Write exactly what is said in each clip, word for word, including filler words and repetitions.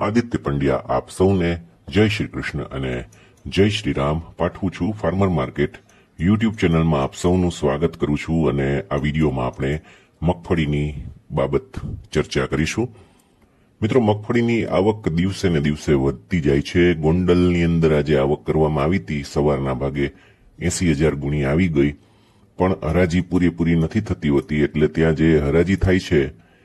આદિત્ય પંડ્યા આપ સૌને જય શ્રી કૃષ્ણ અને જય શ્રી રામ પાઠવું છું। ફાર્મર માર્કેટ યુટ્યુબ ચેનલમાં આપ સૌનું સ્વાગત કરું છું અને આ વિડીયોમાં આપણે મગફળીની બાબત ચર્ચા કરીશું। મિત્રો, મગફળીની આવક દિવસે ને દિવસે વધતી જાય છે। ગોંડલની અંદર આજે આવક કરવામાં આવી હતી, સવારના ભાગે એસી હજાર ગુણી આવી ગઈ, પણ હરાજી પૂરેપૂરી નથી થતી હોતી, એટલે ત્યાં જે હરાજી થાય છે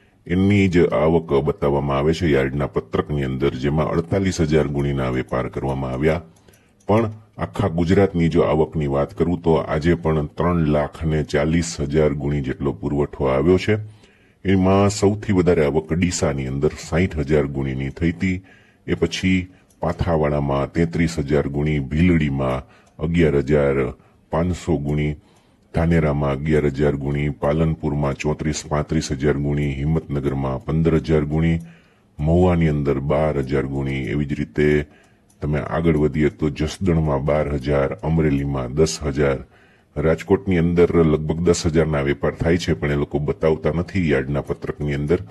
એની જ આવક બતાવવામાં આવે છે યાર્ડના પત્રકની અંદર, જેમાં અડતાલીસ હજાર ગુણીના વેપાર કરવામાં આવ્યા। પણ આખા ગુજરાતની જો આવકની વાત કરું તો આજે પણ ત્રણ લાખ ને ચાલીસ હજાર ગુણી જેટલો પુરવઠો આવ્યો છે। એમાં સૌથી વધારે આવક ડીસાની અંદર સાહીઠ હજાર ગુણીની થઈ હતી। એ પછી પાથાવાડામાં તેત્રીસ હજાર ગુણી, ભીલડીમાં અગિયાર હજાર પાંચસો ગુણી, ધાનેરામાં અગિયાર હજાર ગુણી, પાલનપુરમાં ચોત્રીસ પાંત્રીસ હજાર ગુણી, હિંમતનગરમાં પંદર હજાર ગુણી, મહુવાની અંદર બાર હજાર ગુણી। એવી જ રીતે તમે આગળ વધીએ તો જસદણમાં બાર હજાર, અમરેલીમાં દસ હજાર, રાજકોટની અંદર લગભગ દસ હજારના વેપાર થાય છે, પણ એ લોકો બતાવતા નથી યાર્ડના પત્રકની અંદર।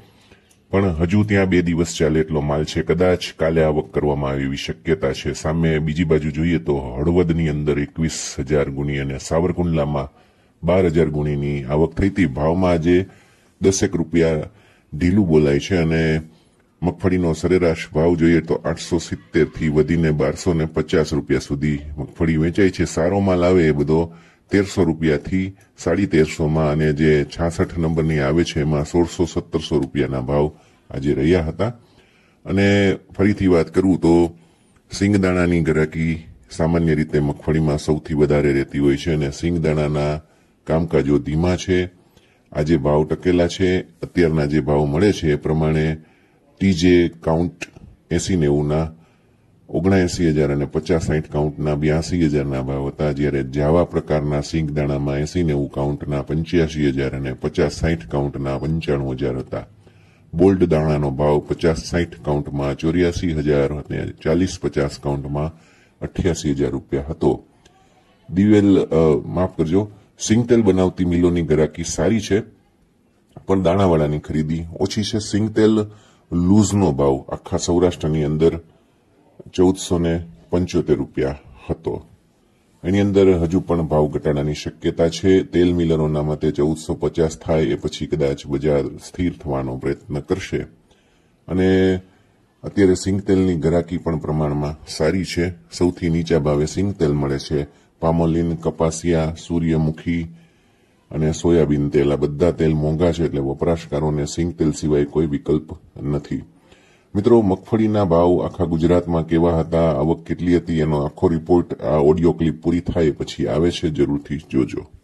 પણ હજુ ત્યાં બે દિવસ ચાલે એટલો માલ છે, કદાચ કાલે આવક કરવામાં આવે એવી શક્યતા છે। સામે બીજી બાજુ જોઈએ તો હળવદની અંદર એકવીસ હજાર ગુણી અને સાવરકુંડલામાં બાર હજાર ગુણીની આવક થઈ હતી। ભાવમાં આજે દસેક રૂપિયા ઢીલું બોલાય છે અને મગફળીનો સરેરાશ ભાવ જોઈએ તો આઠસો સિત્તેર થી વધીને બારસો ને પચાસ રૂપિયા સુધી મગફળી વેચાય છે। સારો માલ આવે એ બધો તેરસો રૂપિયાથી સાડી તેરસોમાં, અને જે છાસઠ નંબરની આવે છે એમાં સોળસો સત્તરસો રૂપિયાના ભાવ આજે રહ્યા હતા। અને ફરીથી વાત કરું તો સિંગદાણાની ગરાકી સામાન્ય રીતે મગફળીમાં સૌથી વધારે રહેતી હોય છે અને સિંગદાણાના કામકાજો ધીમા છે। આજે ભાવ ટકેલા છે। અત્યારના જે ભાવ મળે છે એ પ્રમાણે ટીજે કાઉન્ટ એસી નેવુંના ઓગણએસી હજાર અને પચાસ સાઠ કાઉન્ટના બ્યાસી હજારના ભાવ હતા, જ્યારે જાવા પ્રકારના સિંગદાણામાં એસી નેવું કાઉન્ટના પંચ્યાસી હજાર અને પચાસ સાઠ કાઉન્ટના પંચાણું હજાર હતા। બોલ્ડ દાણાનો ભાવ પચાસ સાઠ કાઉન્ટમાં ચોર્યાસી હજાર અને ચાલીસ પચાસ કાઉન્ટમાં અઠ્યાસી હજાર રૂપિયા હતો। દિવેલ માફ કરજો સિંગતેલ બનાવતી મિલોની ગરાકી સારી છે, પણ દાણાવાળાની ખરીદી ઓછી છે। સિંગતેલ લૂઝનો ભાવ આખા સૌરાષ્ટ્રની અંદર ચૌદસો ને પંચોતેર રૂપિયા હતો। એની અંદર હજુ પણ ભાવ ઘટાડાની શક્યતા છે। તેલ મિલરોના મતે ચૌદસો પચાસ થાય એ પછી કદાચ બજાર સ્થિર થવાનો પ્રયત્ન કરશે। અને અત્યારે સિંગતેલની ગરાકી પણ પ્રમાણમાં સારી છે। સૌથી નીચા ભાવે સિંગતેલ મળે છે। પામોલીન, કપાસિયા, સૂર્યમુખી અને સોયાબીન તેલ, આ બધા તેલ મોંઘા છે, એટલે વપરાશકારોને સિંગતેલ સિવાય કોઈ વિકલ્પ નથી। મિત્રો, મગફળીના ભાવ આખા ગુજરાતમાં કેવા હતા, આવક કેટલી હતી, એનો આખો રિપોર્ટ આ ઓડિયો ક્લિપ પૂરી થાય પછી આવે છે, જરૂરથી જોજો।